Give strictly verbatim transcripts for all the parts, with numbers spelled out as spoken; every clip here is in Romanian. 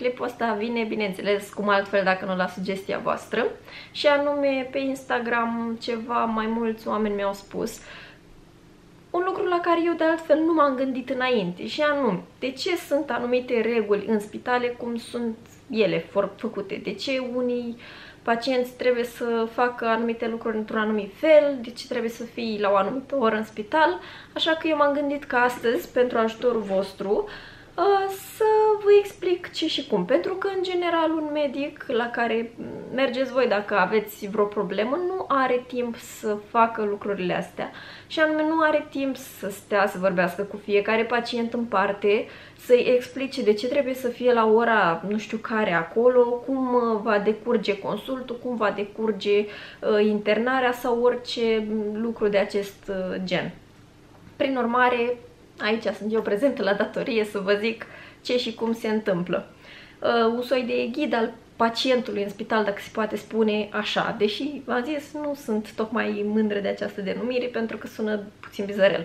Clipul ăsta vine, bineînțeles, cum altfel dacă nu la sugestia voastră, și anume pe Instagram ceva mai mulți oameni mi-au spus un lucru la care eu de altfel nu m-am gândit înainte, și anume, de ce sunt anumite reguli în spitale cum sunt ele făcute, de ce unii pacienți trebuie să facă anumite lucruri într-un anumit fel, de ce trebuie să fii la o anumită oră în spital. Așa că eu m-am gândit că astăzi, pentru ajutorul vostru, să vă explic ce și cum. Pentru că, în general, un medic la care mergeți voi dacă aveți vreo problemă nu are timp să facă lucrurile astea. Și anume nu are timp să stea să vorbească cu fiecare pacient în parte, să-i explice de ce trebuie să fie la ora nu știu care acolo, cum va decurge consultul, cum va decurge uh, internarea sau orice lucru de acest uh, gen. Prin urmare, aici sunt eu prezentă la datorie să vă zic ce și cum se întâmplă. Uh, un soi de ghid al pacientului în spital, dacă se poate spune așa, deși, v-am zis, nu sunt tocmai mândră de această denumire pentru că sună puțin bizarel.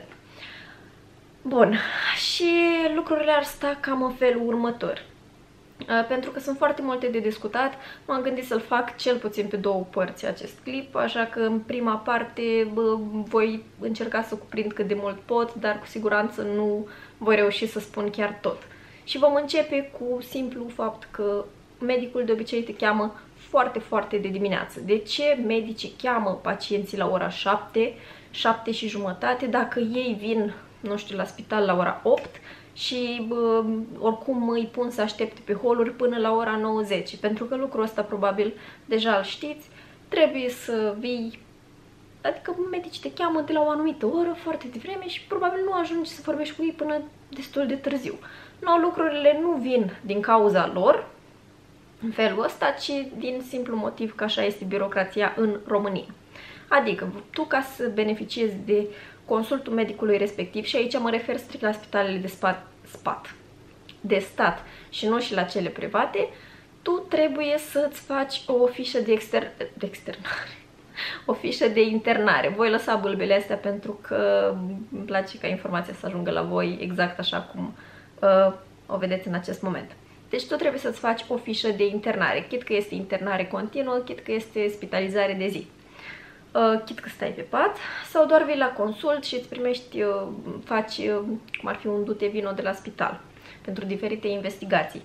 Bun, și lucrurile ar sta cam în felul următor. Uh, pentru că sunt foarte multe de discutat, m-am gândit să-l fac cel puțin pe două părți acest clip, așa că în prima parte bă, voi încerca să cuprind cât de mult pot, dar cu siguranță nu voi reuși să spun chiar tot. Și vom începe cu simplu fapt că medicul de obicei te cheamă foarte, foarte de dimineață. De ce medicii cheamă pacienții la ora șapte, șapte și jumătate, dacă ei vin, nu știu, la spital la ora opt și bă, oricum îi pun să aștepte pe holuri până la ora nouă zece? Pentru că lucrul ăsta probabil deja îl știți, trebuie să vii, adică medicii te cheamă de la o anumită oră foarte devreme și probabil nu ajungi să vorbești cu ei până destul de târziu. Nu, lucrurile nu vin din cauza lor în felul ăsta, ci din simplu motiv că așa este birocrația în România. Adică, tu ca să beneficiezi de consultul medicului respectiv, și aici mă refer strict la spitalele de spat, spat, de stat și nu și la cele private, tu trebuie să-ți faci o fișă de, exter de externare, o fișă de internare. Voi lăsa bâlbele astea pentru că îmi place ca informația să ajungă la voi exact așa cum uh, o vedeți în acest moment. Deci tu trebuie să-ți faci o fișă de internare, chit că este internare continuă, chit că este spitalizare de zi, uh, chit că stai pe pat, sau doar vii la consult și îți primești, uh, faci uh, cum ar fi un dute vino de la spital pentru diferite investigații.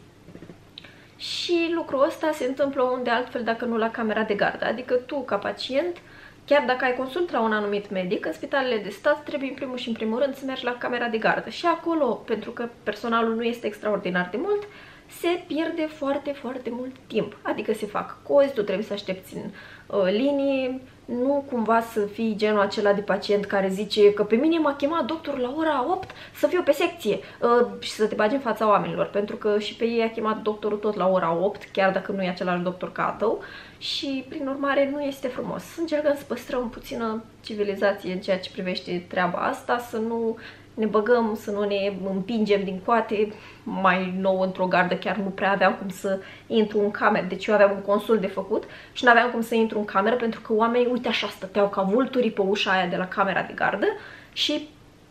Și lucrul ăsta se întâmplă unde altfel dacă nu la camera de gardă, adică tu ca pacient, chiar dacă ai consult la un anumit medic, în spitalele de stat trebuie în primul și în primul rând să mergi la camera de gardă. Și acolo, pentru că personalul nu este extraordinar de mult, se pierde foarte, foarte mult timp. Adică se fac cozi, tu trebuie să aștepți în uh, linii, nu cumva să fii genul acela de pacient care zice că pe mine m-a chemat doctorul la ora opt să fiu pe secție uh, și să te bagi în fața oamenilor, pentru că și pe ei a chemat doctorul tot la ora opt, chiar dacă nu e același doctor ca a tău, și prin urmare nu este frumos. Încercăm să păstrăm puțină civilizație în ceea ce privește treaba asta, să nu ne băgăm, să nu ne împingem din coate. Mai nou, într-o gardă, chiar nu prea aveam cum să intru în cameră. Deci eu aveam un consult de făcut și nu aveam cum să intru în cameră pentru că oamenii, uite așa, stăteau ca vulturii pe ușa aia de la camera de gardă și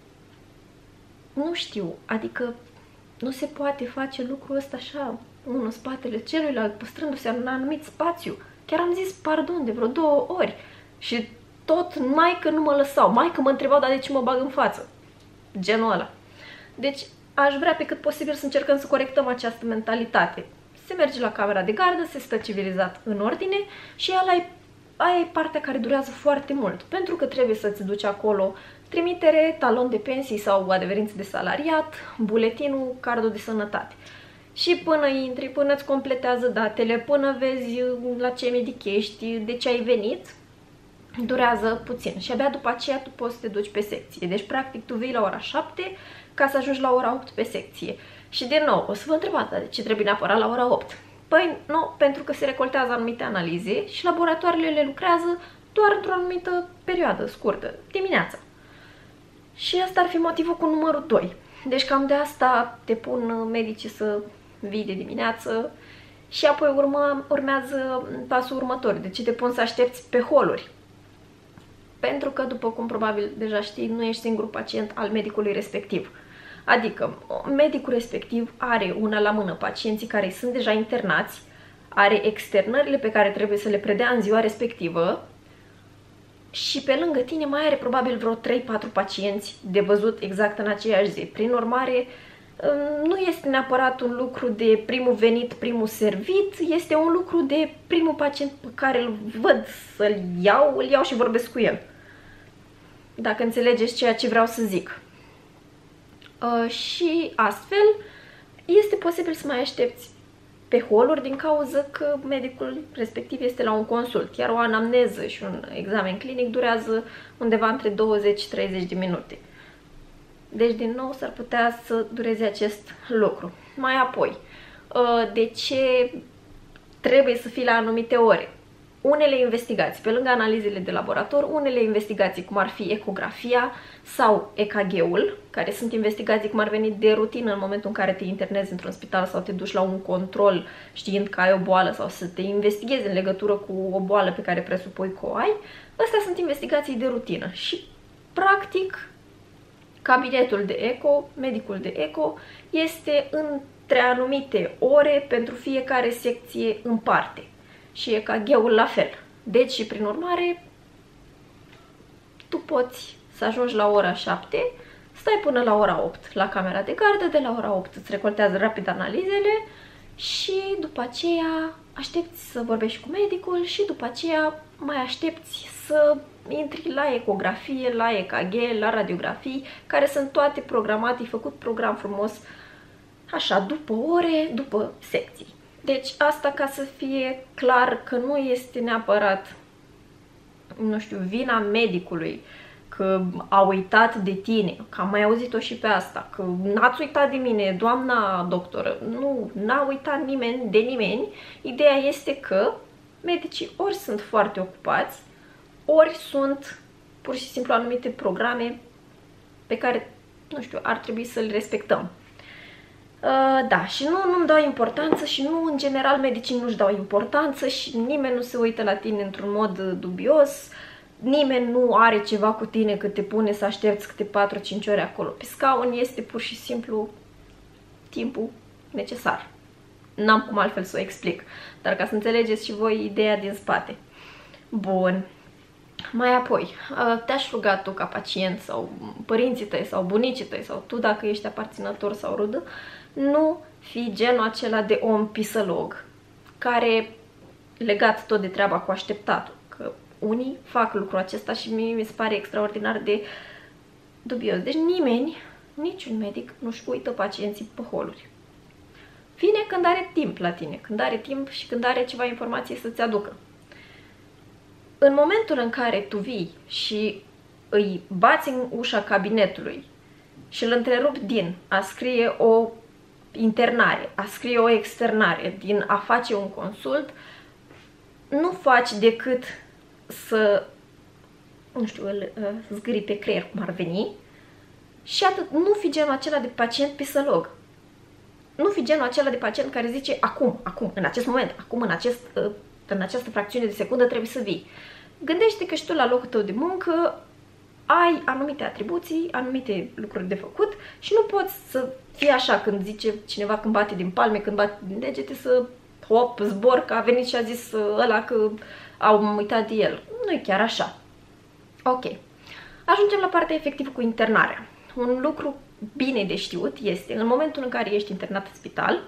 nu știu, adică nu se poate face lucrul ăsta așa, unul în spatele celuilalt, păstrându-se în un anumit spațiu. Chiar am zis pardon de vreo două ori și tot mai că nu mă lăsau, mai că mă întrebau, dar de ce mă bag în față? Genul ăla. Deci aș vrea pe cât posibil să încercăm să corectăm această mentalitate. Se merge la camera de gardă, se stă civilizat în ordine și ala e, aia e partea care durează foarte mult, pentru că trebuie să-ți duci acolo trimitere, talon de pensii sau adeverință de salariat, buletinul, cardul de sănătate. Și până intri, până îți completează datele, până vezi la ce medic ești, de ce ai venit, durează puțin și abia după aceea tu poți să te duci pe secție. Deci practic tu vii la ora șapte ca să ajungi la ora opt pe secție. Și din nou, o să vă întrebați, de ce trebuie neapărat la ora opt? Păi nu, pentru că se recoltează anumite analize și laboratoarele le lucrează doar într-o anumită perioadă scurtă, dimineața. Și asta ar fi motivul cu numărul doi. Deci cam de asta te pun medicii să vii de dimineață și apoi urmă, urmează pasul următor. De ce te pun să aștepți pe holuri? Pentru că, după cum probabil deja știi, nu ești singurul pacient al medicului respectiv. Adică, medicul respectiv are una la mână pacienții care sunt deja internați, are externările pe care trebuie să le predea în ziua respectivă și pe lângă tine mai are probabil vreo trei patru pacienți de văzut exact în aceeași zi. Prin urmare, nu este neapărat un lucru de primul venit, primul servit, este un lucru de primul pacient pe care îl văd să-l iau, îl iau și vorbesc cu el. Dacă înțelegeți ceea ce vreau să zic. Uh, și astfel, este posibil să mai aștepți pe holuri din cauza că medicul respectiv este la un consult. Iar o anamneză și un examen clinic durează undeva între douăzeci și treizeci de minute. Deci, din nou, s-ar putea să dureze acest lucru. Mai apoi, de ce trebuie să fii la anumite ore? Unele investigații, pe lângă analizele de laborator, unele investigații, cum ar fi ecografia sau E K G-ul, care sunt investigații cum ar veni de rutină în momentul în care te internezi într-un spital sau te duci la un control știind că ai o boală sau să te investighezi în legătură cu o boală pe care presupui că o ai, astea sunt investigații de rutină și, practic, cabinetul de eco, medicul de eco, este între anumite ore pentru fiecare secție în parte. Și E K G-ul la fel. Deci, și prin urmare, tu poți să ajungi la ora șapte, stai până la ora opt la camera de gardă, de la ora opt îți recoltează rapid analizele și după aceea aștepți să vorbești cu medicul și după aceea mai aștepți să intri la ecografie, la E K G, la radiografii, care sunt toate programate, făcut program frumos, așa, după ore, după secții. Deci asta ca să fie clar că nu este neapărat, nu știu, vina medicului, că a uitat de tine, că am mai auzit-o și pe asta, că n-ați uitat de mine, doamna doctoră. Nu, n-a uitat nimeni de nimeni. Ideea este că medicii ori sunt foarte ocupați, ori sunt pur și simplu anumite programe pe care, nu știu, ar trebui să le respectăm. Uh, da, și nu, nu-mi dau importanță și nu, în general, medicii nu-și dau importanță și nimeni nu se uită la tine într-un mod dubios, nimeni nu are ceva cu tine că te pune să aștepți câte patru cinci ore acolo pe scaun, este pur și simplu timpul necesar. N-am cum altfel să o explic, dar ca să înțelegeți și voi ideea din spate. Bun. Mai apoi, te-aș ruga tu ca pacient sau părinții tăi sau bunicii tăi sau tu dacă ești aparținător sau rudă, nu fi genul acela de om pisălog, care, legat tot de treaba cu așteptatul, că unii fac lucrul acesta și mie mi se pare extraordinar de dubios. Deci nimeni, niciun medic nu-și uită pacienții pe holuri. Vine când are timp la tine, când are timp și când are ceva informație să-ți aducă. În momentul în care tu vii și îi bați în ușa cabinetului și îl întrerupi din a scrie o internare, a scrie o externare, din a face un consult, nu faci decât să, nu știu, îl uh, zgâri pe creier cum ar veni și atât. Nu fi genul acela de pacient pisălog. Nu fi genul acela de pacient care zice acum, acum, în acest moment, acum, în, acest, uh, în această fracțiune de secundă trebuie să vii. Gândește că și tu la locul tău de muncă ai anumite atribuții, anumite lucruri de făcut și nu poți să fii așa când zice cineva, când bate din palme, când bate din degete, să hop, zbor, că a venit și a zis ăla că au uitat de el. Nu e chiar așa. Ok. Ajungem la partea efectivă cu internarea. Un lucru bine de știut este, în momentul în care ești internat în spital,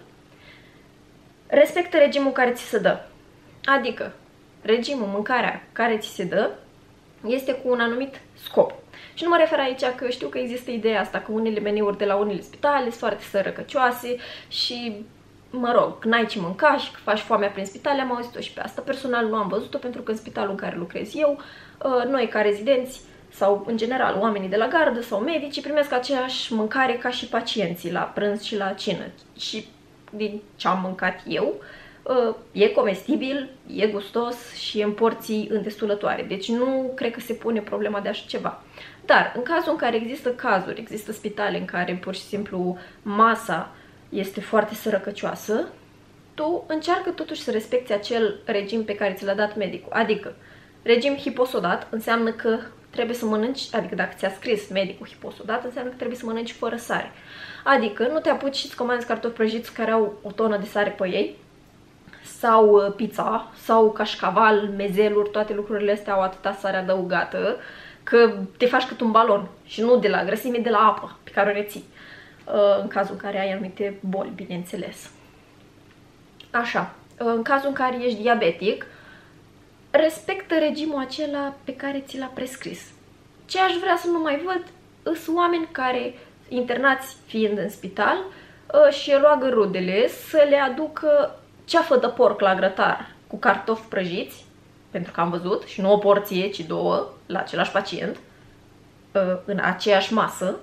respectă regimul care ți se dă. Adică, regimul, mâncarea care ți se dă, este cu un anumit scop. Și nu mă refer aici că știu că există ideea asta că unele meniuri de la unele spitale sunt foarte sărăcăcioase și, mă rog, n-ai ce mânca și că faci foamea prin spitale, am auzit-o și pe asta. Personal nu am văzut-o pentru că în spitalul în care lucrez eu, noi ca rezidenți sau, în general, oamenii de la gardă sau medicii primesc aceeași mâncare ca și pacienții la prânz și la cină. Și din ce am mâncat eu, e comestibil, e gustos și e în porții îndestulătoare. Deci nu cred că se pune problema de așa ceva. Dar în cazul în care există cazuri, există spitale în care pur și simplu masa este foarte sărăcăcioasă, tu încearcă totuși să respecti acel regim pe care ți l-a dat medicul. Adică, regim hiposodat înseamnă că trebuie să mănânci, adică dacă ți-a scris medicul hiposodată, înseamnă că trebuie să mănânci fără sare. Adică nu te apuci și îți comanzi cartofi prăjiți care au o tonă de sare pe ei, sau pizza, sau cașcaval, mezeluri, toate lucrurile astea au atâta sare adăugată că te faci cât un balon și nu de la grăsime, de la apă pe care o reții, în cazul în care ai anumite boli, bineînțeles. Așa, în cazul în care ești diabetic, respectă regimul acela pe care ți l-a prescris. Ce aș vrea să nu mai văd sunt oameni care, internați fiind în spital, și roagă rudele să le aducă ceafă de porc la grătar cu cartofi prăjiți, pentru că am văzut, și nu o porție, ci două, la același pacient, în aceeași masă,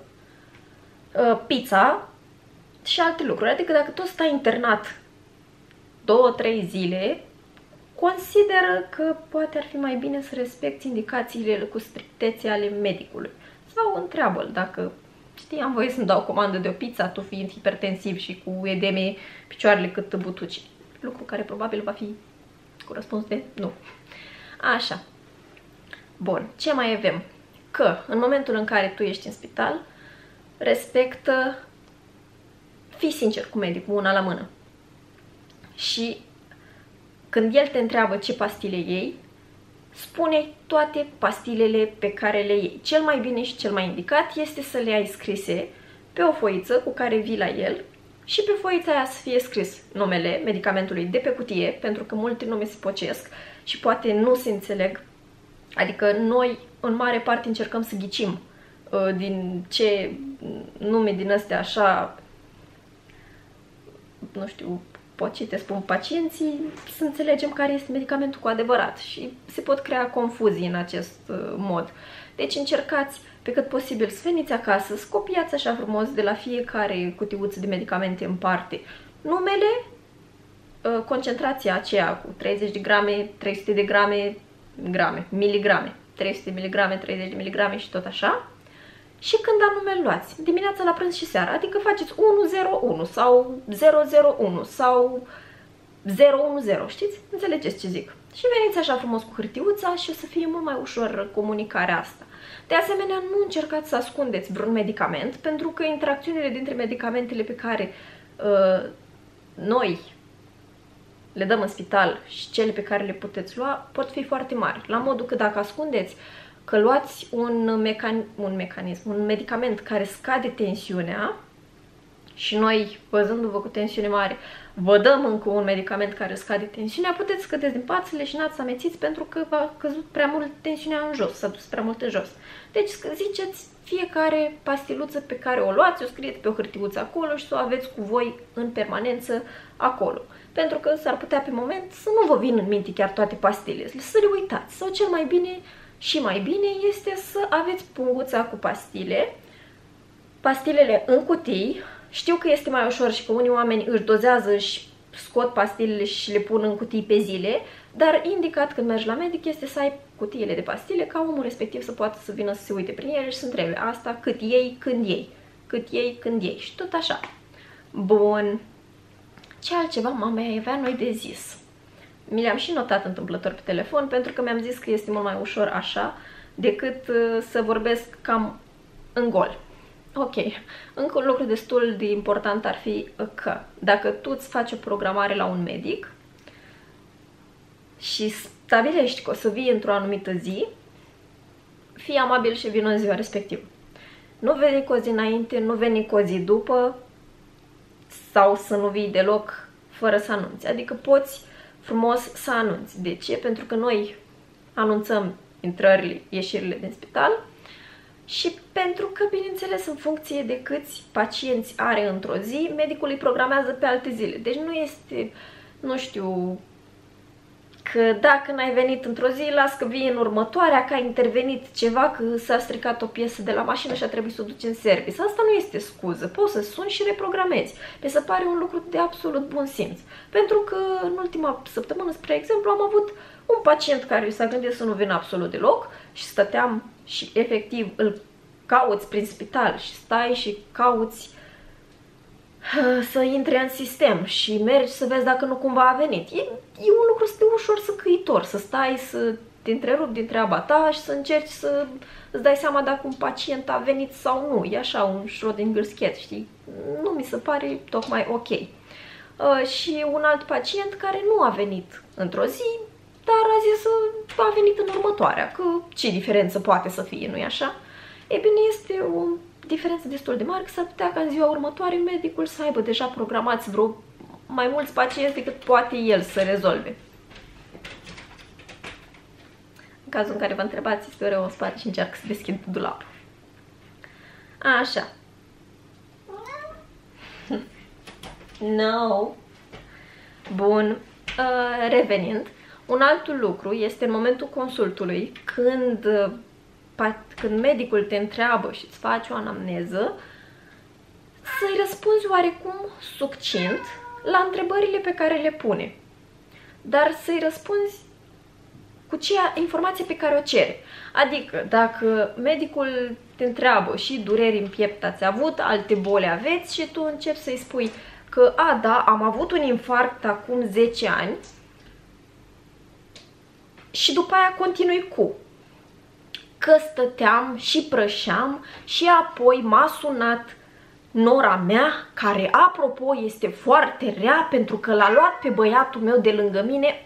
pizza și alte lucruri. Adică dacă tot stai internat două, trei zile, consideră că poate ar fi mai bine să respecti indicațiile cu strictețe ale medicului. Sau întreabă-l dacă, știi, am voie să-mi dau comandă de o pizza, tu fiind hipertensiv și cu edeme picioarele cât butuci. Lucru care probabil va fi cu răspuns de nu. Așa. Bun. Ce mai avem? Că în momentul în care tu ești în spital, respectă, fii sincer cu medicul, una la mână. Și când el te întreabă ce pastile iei, spune toate pastilele pe care le iei. Cel mai bine și cel mai indicat este să le ai scrise pe o foiță cu care vii la el și pe foița aia să fie scris numele medicamentului de pe cutie, pentru că multe nume se pocesc și poate nu se înțeleg. Adică noi, în mare parte, încercăm să ghicim uh, din ce nume din astea așa, nu știu, pocite spun pacienții, să înțelegem care este medicamentul cu adevărat și se pot crea confuzii în acest uh, mod. Deci încercați pe cât posibil să veniți acasă, să copiați așa frumos de la fiecare cutiuță de medicamente în parte numele, uh, concentrația aceea cu treizeci de grame, trei sute de grame, grame, miligrame, trei sute de miligrame, treizeci de miligrame și tot așa. Și când anume îl luați, dimineața, la prânz și seara, adică faceți unu zero unu sau zero zero unu sau zero unu zero, știți? Înțelegeți ce zic? Și veniți așa frumos cu hârtiuța și o să fie mult mai ușor comunicarea asta. De asemenea, nu încercați să ascundeți vreun medicament, pentru că interacțiunile dintre medicamentele pe care uh, noi le dăm în spital și cele pe care le puteți lua pot fi foarte mari. La modul că dacă ascundeți că luați un, mecan un mecanism, un medicament care scade tensiunea și noi, văzându-vă cu tensiune mare, vă dăm încă un medicament care scade tensiunea, puteți să cădeți din pat, să le și n-ați să amețiți pentru că v-a căzut prea mult tensiunea în jos, s-a dus prea mult în jos. Deci ziceți fiecare pastiluță pe care o luați, o scrieți pe o hârtiuță acolo și să o aveți cu voi în permanență acolo. Pentru că s-ar putea pe moment să nu vă vină în minte chiar toate pastilele, să le uitați. Sau cel mai bine și mai bine este să aveți punguța cu pastile, pastilele în cutii. Știu că este mai ușor și că unii oameni își dozează și scot pastilele și le pun în cutii pe zile, dar indicat când mergi la medic este să ai cutiile de pastile ca omul respectiv să poată să vină să se uite prin ele și să întrebe asta cât iei, când iei, cât iei, când iei și tot așa. Bun. Ce altceva mai avea noi de zis? Mi le-am și notat întâmplător pe telefon pentru că mi-am zis că este mult mai ușor așa decât să vorbesc cam în gol. Ok, încă un lucru destul de important ar fi că dacă tu îți faci o programare la un medic și stabilești că o să vii într-o anumită zi, fii amabil și vină în ziua respectivă. Nu veni cu o zi înainte, nu veni cu o zi după sau să nu vii deloc fără să anunți. Adică poți frumos să anunți. De ce? Pentru că noi anunțăm intrările, ieșirile din spital și pentru că, bineînțeles, în funcție de câți pacienți are într-o zi, medicul îi programează pe alte zile. Deci nu este, nu știu, că dacă n-ai venit într-o zi, las că vii în următoarea, că a intervenit ceva, că s-a stricat o piesă de la mașină și a trebuit să o duci în service. Asta nu este scuză. Poți să suni și reprogramezi. Mi se pare un lucru de absolut bun simț. Pentru că în ultima săptămână, spre exemplu, am avut un pacient care s-a gândit să nu vină absolut deloc și stăteam și efectiv îl cauți prin spital și stai și cauți să intre în sistem și mergi să vezi dacă nu cumva a venit. E, e un lucru de ușor săcăitor, să stai să te te întrerupi din treaba ta și să încerci să îți dai seama dacă un pacient a venit sau nu. E așa un Schrödinger sketch, știi? Nu mi se pare tocmai ok. Uh, și un alt pacient care nu a venit într-o zi, dar a zis că a venit în următoarea, că ce diferență poate să fie, nu-i așa? E bine, este o diferență destul de mare, că s-ar putea ca în ziua următoare medicul să aibă deja programați vreo mai mulți pacienți decât poate el să rezolve. În cazul în care vă întrebați, este ore în spate și încearcă să deschid dulapul. Așa. No. Bun. Uh, revenind, un alt lucru este în momentul consultului, când, când medicul te întreabă și îți face o anamneză, să-i răspunzi oarecum succint la întrebările pe care le pune. Dar să-i răspunzi cu cea informație pe care o cere. Adică, dacă medicul te întreabă și dureri în piept ați avut, alte boli aveți și tu începi să-i spui că, a, da, am avut un infarct acum zece ani și după aia continui cu că stăteam și prășeam și apoi m-a sunat nora mea, care, apropo, este foarte rea pentru că l-a luat pe băiatul meu de lângă mine.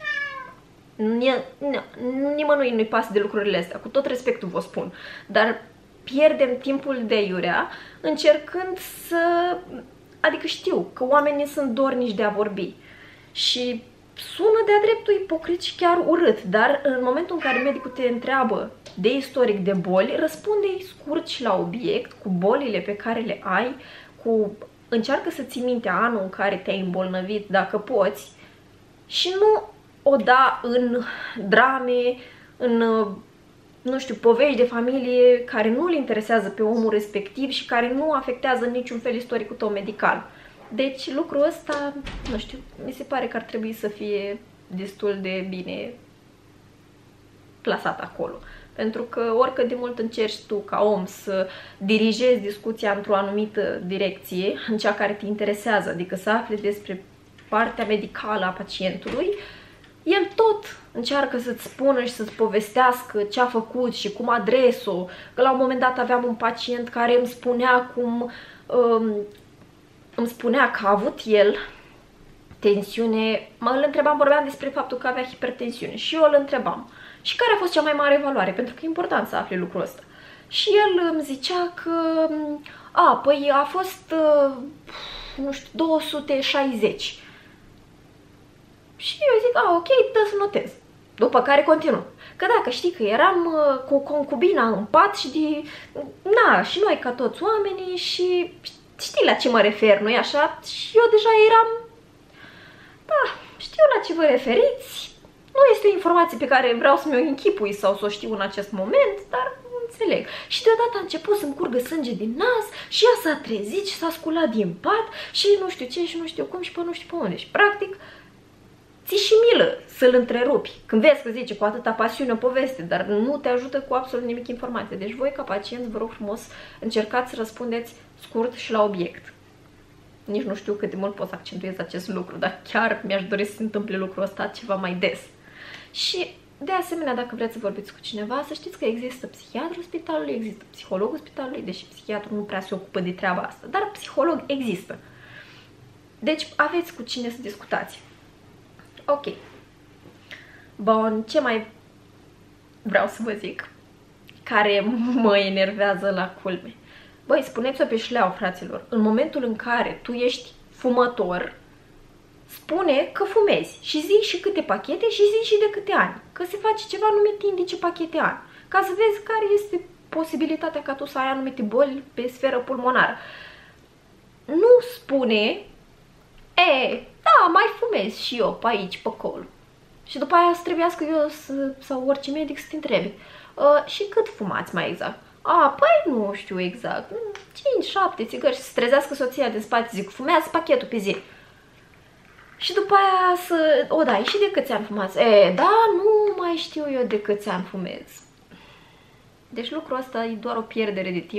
Nimănui nu-i pasă de lucrurile astea, cu tot respectul vă spun, dar pierdem timpul de iurea încercând să... Adică știu că oamenii sunt dornici de a vorbi și sună de-a dreptul ipocrit și chiar urât, dar în momentul în care medicul te întreabă de istoric de boli, răspunde-i scurt și la obiect, cu bolile pe care le ai, cu... încearcă să ții minte anul în care te-ai îmbolnăvit, dacă poți, și nu o da în drame, în, nu știu, povești de familie care nu îl interesează pe omul respectiv și care nu afectează în niciun fel istoricul tău medical. Deci lucrul ăsta, nu știu, mi se pare că ar trebui să fie destul de bine plasat acolo. Pentru că oricât de mult încerci tu ca om să dirigezi discuția într-o anumită direcție, în cea care te interesează, adică să afli despre partea medicală a pacientului, el tot încearcă să-ți spună și să-ți povestească ce a făcut și cum a adres-o. Că la un moment dat aveam un pacient care îmi spunea cum um, îmi spunea că a avut el tensiune. Mă îl întrebam, vorbeam despre faptul că avea hipertensiune și eu îl întrebam. Și care a fost cea mai mare valoare? Pentru că e important să afli lucrul ăsta. Și el îmi zicea că a, păi a fost uh, nu știu, două sute șaizeci. Și eu zic, a, ok, dă să notez. După care continuu. Că dacă știi că eram uh, cu concubina în pat și de... Na, și noi ca toți oamenii și știi la ce mă refer, nu-i așa? Și eu deja eram... Da, știu la ce vă referiți. Nu este o informație pe care vreau să mi-o închipui sau să o știu în acest moment, dar înțeleg. Și deodată a început să-mi curgă sânge din nas și ea s-a trezit și s-a sculat din pat și nu știu ce și nu știu cum și pe nu știu pe unde. Și practic... ți și milă să-l întrerupi. Când vezi că zice cu atâta pasiune o poveste, dar nu te ajută cu absolut nimic informație. Deci voi, ca pacienți, vă rog frumos, încercați să răspundeți scurt și la obiect. Nici nu știu cât de mult pot să accentuez acest lucru, dar chiar mi-aș dori să se întâmple lucrul ăsta ceva mai des. Și, de asemenea, dacă vreți să vorbiți cu cineva, să știți că există psihiatrul spitalului, există psihologul spitalului, deși psihiatrul nu prea se ocupă de treaba asta, dar psiholog există. Deci aveți cu cine să discutați. Ok. Bun, ce mai vreau să vă zic? Care mă enervează la culme. Băi, spuneți-o pe șleau, fraților. În momentul în care tu ești fumător, spune că fumezi și zi și câte pachete și zi și de câte ani. Că se face ceva numit indice pachete ani. Ca să vezi care este posibilitatea ca tu să ai anumite boli pe sferă pulmonară. Nu spune, e, da, mai fumez și eu pe aici, pe acolo. Și după aia să trebuiască eu să, sau orice medic să te întrebe. Uh, și cât fumați mai exact? A, păi nu știu exact. cinci șapte țigări și să trezească soția din spate, zic, fumează pachetul pe zi. Și după aia să... O, da, și de câți ani fumați? E, da, nu mai știu eu de câți ani fumez. Deci lucrul ăsta e doar o pierdere de timp.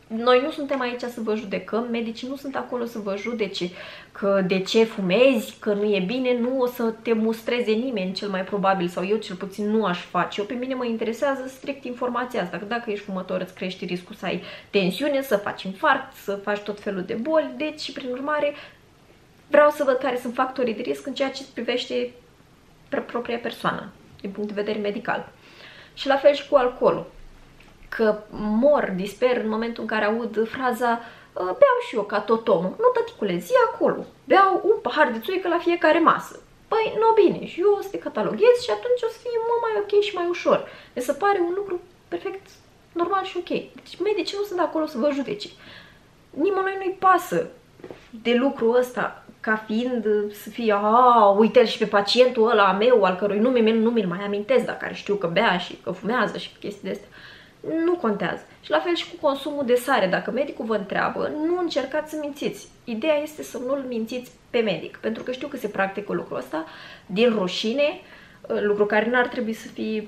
Noi nu suntem aici să vă judecăm, medicii nu sunt acolo să vă judece că de ce fumezi, că nu e bine, nu o să te mustreze nimeni cel mai probabil, sau eu cel puțin nu aș face. Eu, pe mine mă interesează strict informația asta, că dacă ești fumător îți crești riscul să ai tensiune, să faci infarct, să faci tot felul de boli, deci prin urmare vreau să văd care sunt factorii de risc în ceea ce privește propria persoană, din punct de vedere medical. Și la fel și cu alcoolul. Că mor, disper în momentul în care aud fraza beau și eu ca tot omul. Nu, tăticule, zi acolo. Beau un pahar de țuică la fiecare masă. Păi, nu bine, și eu o să te cataloghez și atunci o să fie mult mai ok și mai ușor. Mi se pare un lucru perfect normal și ok. Deci medicii nu sunt acolo să vă judece. Nimănui nu-i pasă de lucrul ăsta ca fiind să fie, a, uite-l și pe pacientul ăla meu, al cărui nume nu mi-l mai amintesc, dar care știu că bea și că fumează și chestii de astea. Nu contează. Și la fel și cu consumul de sare. Dacă medicul vă întreabă, nu încercați să mințiți. Ideea este să nu-l mințiți pe medic, pentru că știu că se practică lucrul ăsta din rușine, lucru care n-ar trebui să fie,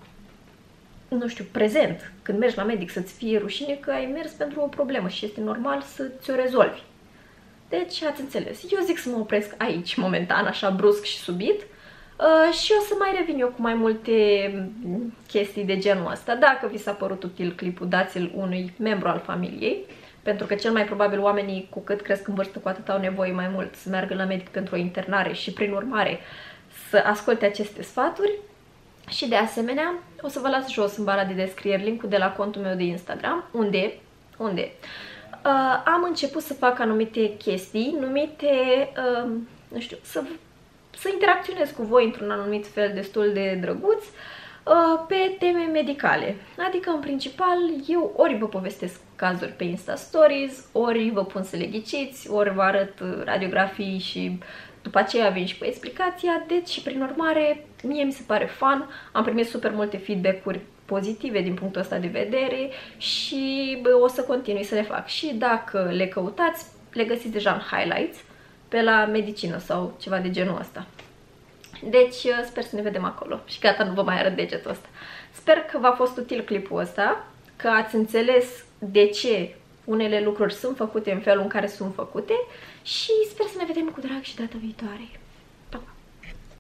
nu știu, prezent. Când mergi la medic să-ți fie rușine că ai mers pentru o problemă și este normal să ți-o rezolvi. Deci, ați înțeles. Eu zic să mă opresc aici, momentan, așa brusc și subit. Uh, și o să mai revin eu cu mai multe chestii de genul ăsta. Dacă vi s-a părut util clipul, dați-l unui membru al familiei, pentru că cel mai probabil oamenii cu cât cresc în vârstă, cu atât au nevoie mai mult să meargă la medic pentru o internare și prin urmare să asculte aceste sfaturi. Și de asemenea, o să vă las jos în bara de descriere link-ul de la contul meu de Instagram, unde, unde uh, am început să fac anumite chestii, numite, uh, nu știu, să să interacționez cu voi într-un anumit fel destul de drăguț pe teme medicale. Adică, în principal, eu ori vă povestesc cazuri pe Insta Stories, ori vă pun să le ghiciți, ori vă arăt radiografii și după aceea vin și cu explicația. Deci, prin urmare, mie mi se pare fun. Am primit super multe feedback-uri pozitive din punctul ăsta de vedere și bă, o să continui să le fac. Și dacă le căutați, le găsiți deja în highlights pe la medicină sau ceva de genul ăsta. Deci sper să ne vedem acolo și gata, nu vă mai arăt degetul ăsta. Sper că v-a fost util clipul ăsta, că ați înțeles de ce unele lucruri sunt făcute în felul în care sunt făcute și sper să ne vedem cu drag și data viitoare.